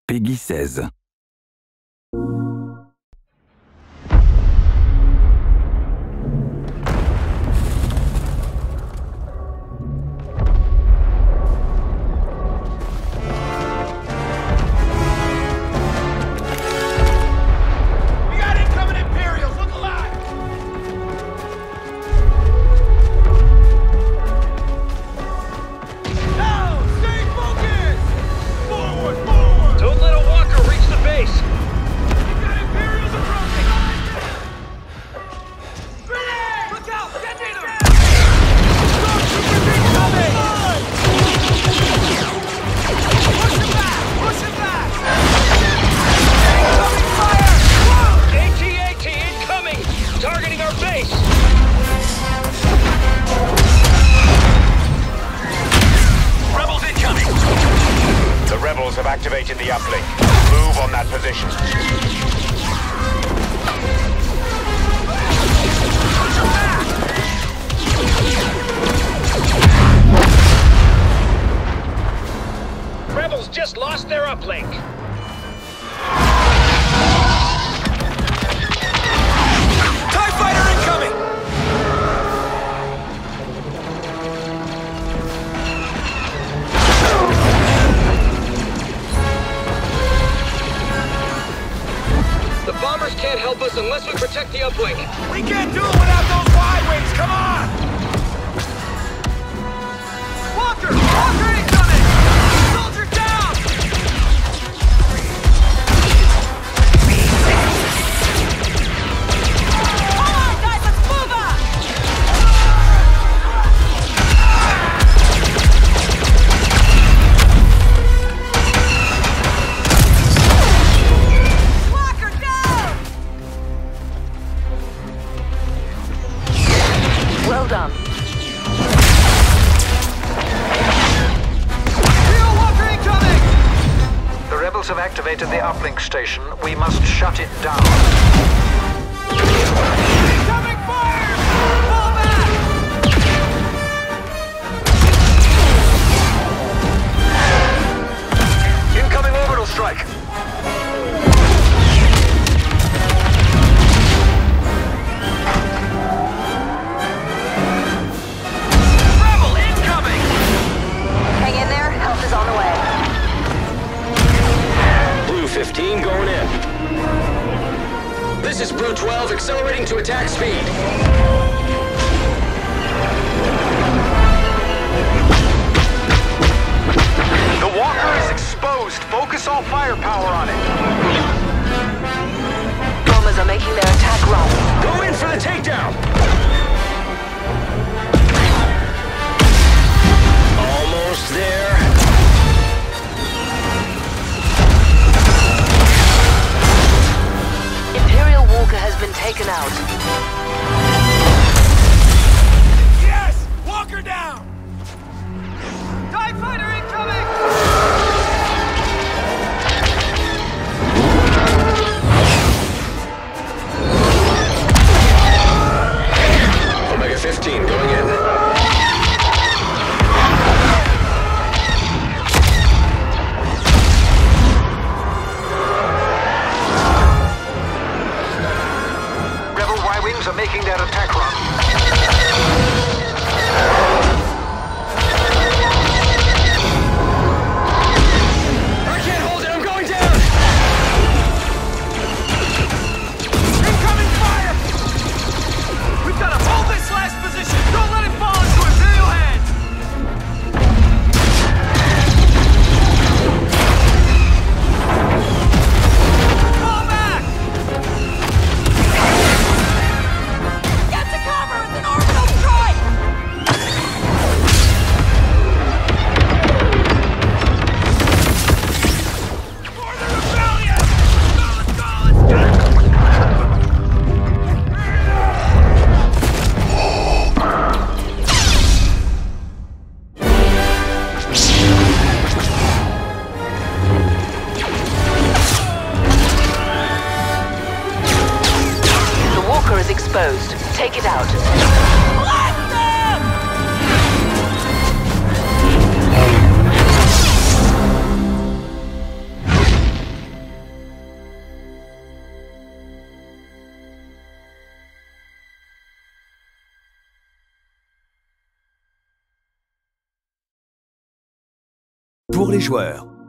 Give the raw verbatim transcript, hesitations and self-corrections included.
Peggy seize. Have activated the uplink. Move on that position. Rebels just lost their uplink. TIE fighter incoming! The bombers can't help us unless we protect the uplink. We can't do it without those Y-wings! Come on! Walker! Walker incoming! Soldier down! Come on, guys! Let's move up! Walker, go! Well done. Leo Walker incoming! The rebels have activated the uplink station. We must shut it down. Incoming fire! Fall back! Incoming orbital strike. Rebel incoming! Hang in there. Help is on the way. Blue fifteen going in. This is Blue twelve accelerating to attack speed. The Walker is exposed. Focus all firepower on it. Bombers are making their attack run. Go in for the takedown. Almost there. Imperial Walker has been taken out. Yes! Walker down! TIE fighter incoming! Omega fifteen going in. Rebel Y-wings are making their attack run. I can't hold it, I'm going down! Incoming fire! We've got to hold this last position! Don't let it fall into Imperial hands! Fall back! Get to cover with an orbital strike! For the rebellion! Let's go, let's go, let's go! The Walker is exposed. Take it out. Blast them! pour les joueurs.